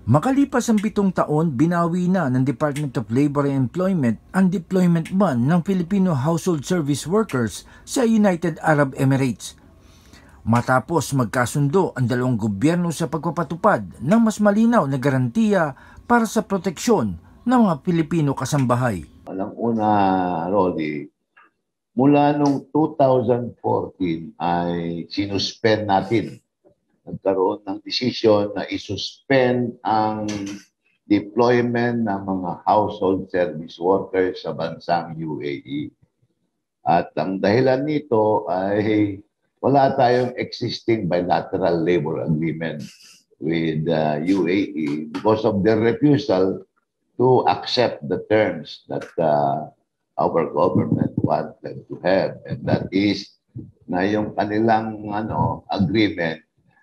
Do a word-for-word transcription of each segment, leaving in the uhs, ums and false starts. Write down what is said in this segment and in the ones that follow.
Makalipas ang pitong taon, binawi na ng Department of Labor and Employment ang deployment ban ng Filipino household service workers sa United Arab Emirates. Matapos magkasundo ang dalawang gobyerno sa pagpapatupad ng mas malinaw na garantiya para sa proteksyon ng mga Pilipino kasambahay. Alang una, Rolly, mula noong two thousand fourteen ay sinuspend natin. Nagkaroon ng desisyon na isuspend ang deployment ng mga household service workers sa bansang U A E. At ang dahilan nito ay wala tayong existing bilateral labor agreement with uh, U A E because of their refusal to accept the terms that uh, our government wanted to have. And that is na yung kanilang ano, agreement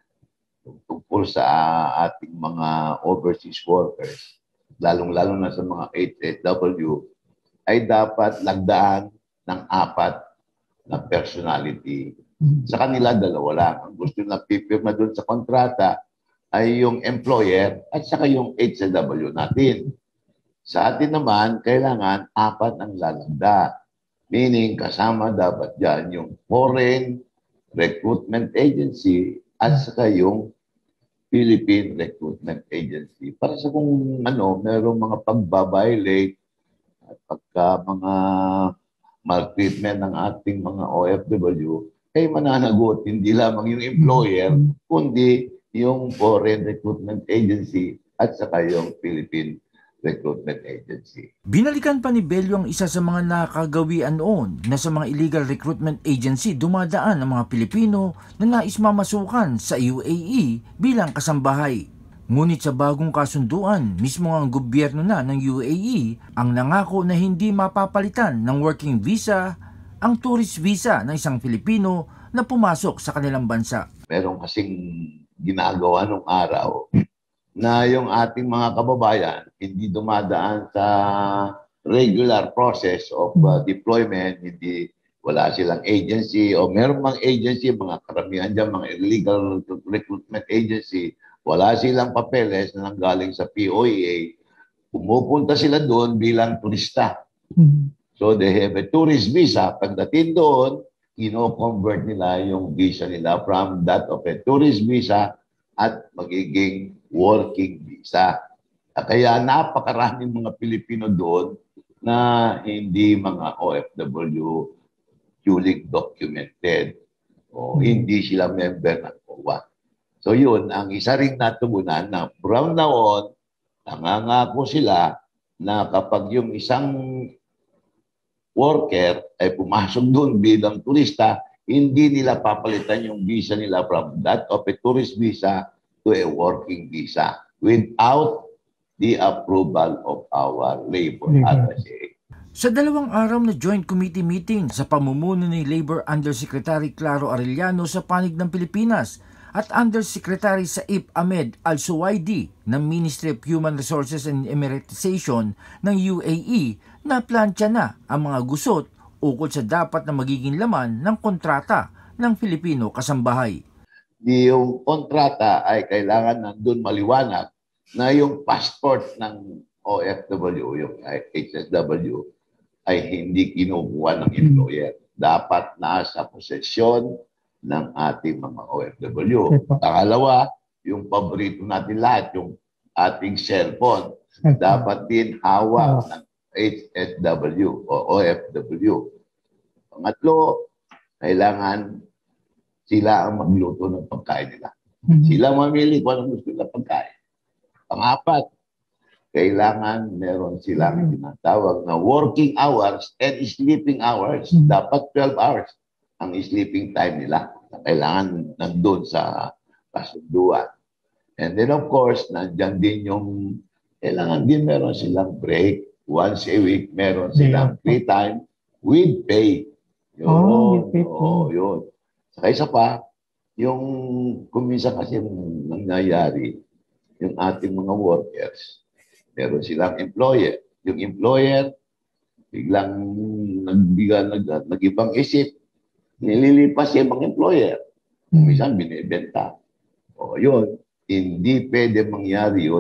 tungkol sa ating mga overseas workers, lalong-lalo na sa mga H S W, ay dapat lagdaan ng apat na personality. Sa kanila, dalawa lang. Ang gusto na pipirma doon sa kontrata ay yung employer at saka yung H S W natin. Sa atin naman, kailangan apat ang lalagda. Meaning, kasama dapat dyan yung foreign recruitment agency at saka yung Philippine Recruitment Agency. Para sa kung ano, mayroong mga pagbabiolate at pagka mga maltreatment ng ating mga O F W, ay mananagot hindi lamang yung employer, kundi yung Foreign Recruitment Agency at saka yung Philippine Recruitment Agency. Binalikan pa ni Bello ang isa sa mga nakagawian noon na sa mga illegal recruitment agency dumadaan ang mga Pilipino na nais mamasukan sa U A E bilang kasambahay. Ngunit sa bagong kasunduan, mismo ang gobyerno na ng U A E ang nangako na hindi mapapalitan ng working visa ang tourist visa ng isang Pilipino na pumasok sa kanilang bansa. Meron kasing ginagawa nung araw na yung ating mga kababayan hindi dumadaan sa regular process of uh, deployment, hindi wala silang agency o meron mang agency, mga karamihan dyan, mga illegal recruitment agency, wala silang papeles na nanggaling sa P O E A, pumupunta sila doon bilang turista. So they have a tourist visa. Pagdating doon, kino-convert nila yung visa nila from that of a tourist visa at magiging working visa. Kaya napakaraming mga Pilipino doon na hindi mga O F W duly documented o hindi sila member ng O W A. So yun, ang isa ring natugunan na from now on, nangangako sila na kapag yung isang worker ay pumasok doon bilang turista, hindi nila papalitan yung visa nila from that of a tourist visa to a working visa without the approval of our labor agency. Sa dalawang araw na joint committee meeting sa pamumuno ni Labor Undersecretary Claro Arellano sa panig ng Pilipinas at Undersecretary Saif Ahmed Al-Suwaidi ng Ministry of Human Resources and Emiratization ng U A E na plantya na ang mga gusot ukol sa dapat na magiging laman ng kontrata ng Filipino kasambahay. Yung kontrata ay kailangan nandun maliwanag na yung passport ng O F W, yung H S W, ay hindi kinukuha ng employer. Dapat nasa posesyon ng ating mga O F W. Pangalawa, yung paborito natin lahat, yung ating cellphone, dapat din hawak ng H S W o O F W. Pangatlo, kailangan sila ang magluto ng pagkain nila. Mm-hmm. Sila mamili kung anong gusto nila pagkain. Pangapat, kailangan meron silang tinatawag na working hours and sleeping hours. Mm-hmm. Dapat twelve hours ang sleeping time nila. Kailangan nandun sa kasunduan. And then of course, nandyan din yung kailangan din meron silang break. Once a week, meron silang free time with pay. Yun. Oh, oh, yun. Saka isa pa, yung kumisa kasi nangyayari, yung ating mga workers, meron silang employer. Yung employer, biglang nagbiga, nag, nag-ibang isip, nililipas yung mga employer. Minsan binibenta. O yun, hindi pwede mangyari yun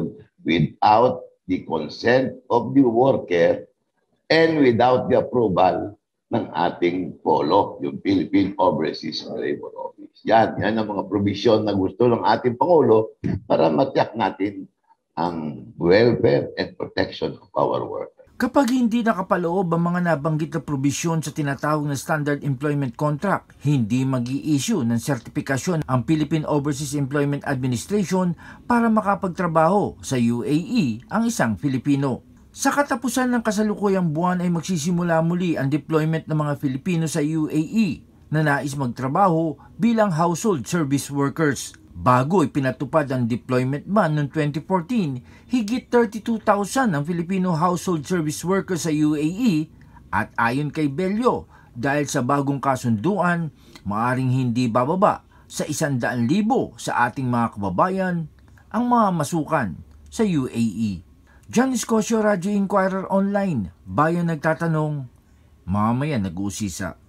without the consent of the worker and without the approval ng ating polo, yung Philippine Overseas Labor Office. Yan, yan ang mga provision na gusto ng ating Pangulo para matiyak natin ang welfare and protection of our workers. Kapag hindi nakapaloob ang mga nabanggit na probisyon sa tinatawag na Standard Employment Contract, hindi mag-i-issue ng sertifikasyon ang Philippine Overseas Employment Administration para makapagtrabaho sa U A E ang isang Filipino. Sa katapusan ng kasalukuyang buwan ay magsisimula muli ang deployment ng mga Filipino sa U A E na nais magtrabaho bilang household service workers. Bago ipinatupad ang deployment ban noong twenty fourteen, higit thirty-two thousand ang Filipino household service workers sa U A E at ayon kay Bello, dahil sa bagong kasunduan, maaring hindi bababa sa one hundred thousand sa ating mga kababayan ang mga masukan sa U A E. John Escocio, Radio Inquirer Online, Bayan Nagtatanong, mamaya nag-uusisa.